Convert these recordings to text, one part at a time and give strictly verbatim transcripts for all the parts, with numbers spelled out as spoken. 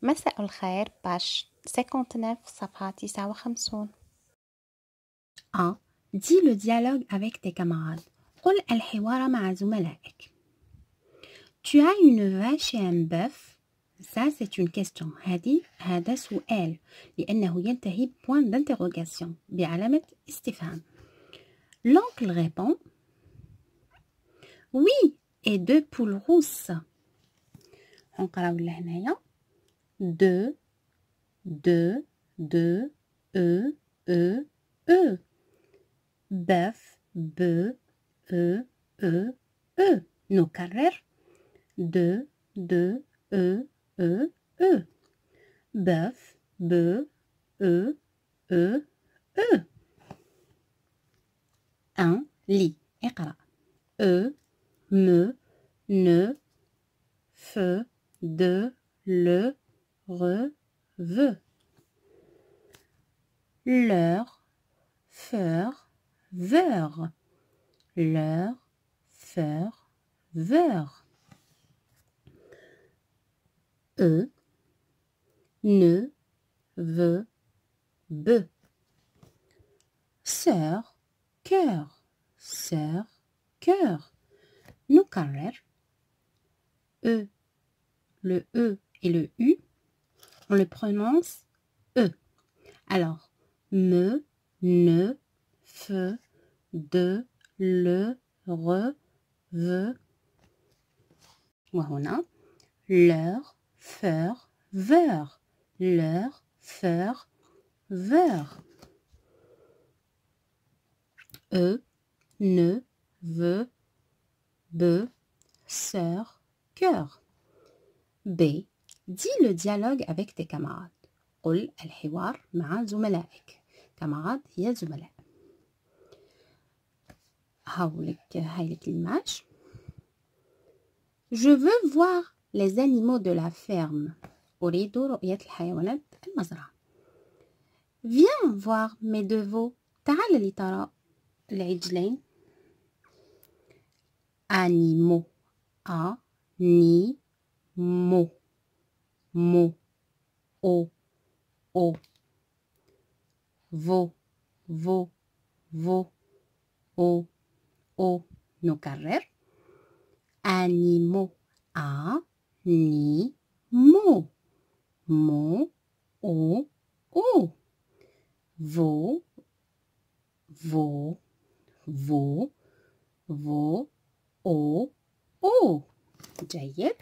مساء الخير باش تسعة وخمسين صفحة تسعة وخمسين. un. Dis le dialogue avec tes camarades. قل الحوار مع زملائك. Tu as une vache et un bœuf. Ça c'est une question. هذه هذا سؤال لأنه ينتهي point d'interrogation بعلامة استفهام. L'oncle répond oui et deux poules rousses. نقراو لهنايا deux deux deux e e e bœuf be e e e نكرر deux deux e e e bœuf be e e e un lit اقرأ e me ne fe de le re veut leur faire ver leur faire ver e ne veut be sœur cœur sœur cœur نكرر e le e et le u on le prononce e. Alors me ne fe de le re veut وهنا leur faire ver leur faire ver e ne veut be sœur cœur. B. Dis le dialogue avec tes camarades. قل الحوار مع زملائك. camarades هي زملاء. هاولك هاي لك الإيماج. Je veux voir les animaux de la ferme. أريد رؤية الحيوانات المزرعة. Viens voir mes deux veaux. تعال لترى العجلين. Animaux. A ni mo mo o o vo vo vo o o نكرر animaux a ni mo mo o o vo vo vo vo o o جيد.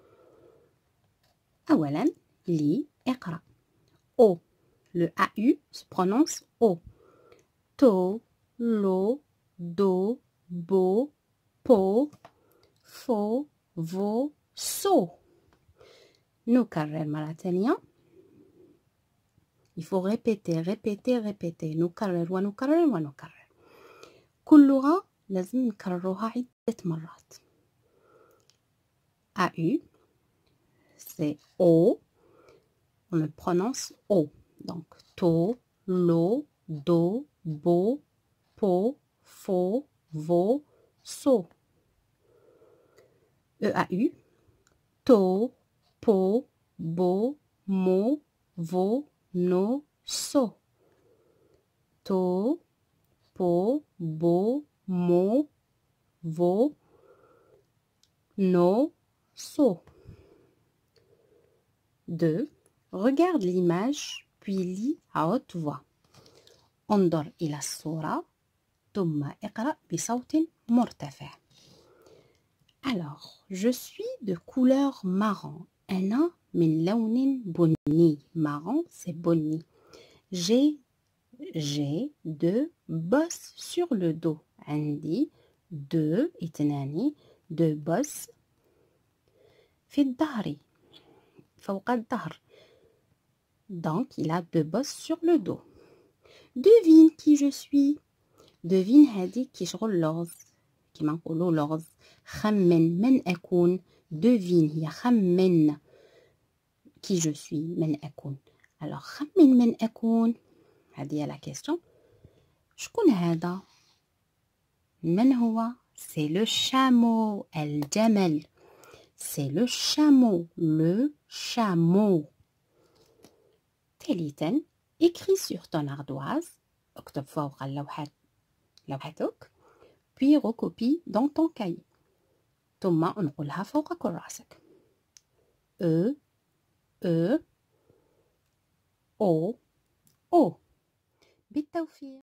أولاً لي اقرأ O. Le A U se prononce O. To, lo, do, bo, po, fo, vo, so. نكرر مرة ثانية. Il faut répéter, répéter, répéter. نكرر ونكرر ونكرر. كل لغة لازم نكررها عدة مرات. A U, c'est O. On le prononce O. Donc, to, lo, do, bo, po, fo, vo, so. E A U, to, po, bo, mo, vo, no, so. To, po, bo, mo, vo, no, so. deux. Regarde l'image puis lis à haute voix. انظر إلى الصورة ثم اقرأ بصوت مرتفع. Alors, je suis de couleur marron. أنا من لون بني. Marron, c'est بني. J'ai j'ai deux bosses sur le dos. عندي deux اثنان deux bosses في الظهر فوق الظهر. Donc, il a deux bosses sur le dos. Devine qui je suis. Devine هذه كي شغل لغز كيما نقولوا لغز. خمن من أكون. Devine هي خمن qui je suis. من أكون. Alors خمن من أكون. هذه هي la question. شكون هذا؟ من هو؟ C'est le chameau. الجمل. C'est le chameau. Le chameau. ثالثا écris sur ton ardoise اكتب فوق اللوحة لوحتك puis recopie dans ton cahier ثم انقلها فوق كراسك E E O O بالتوفيق.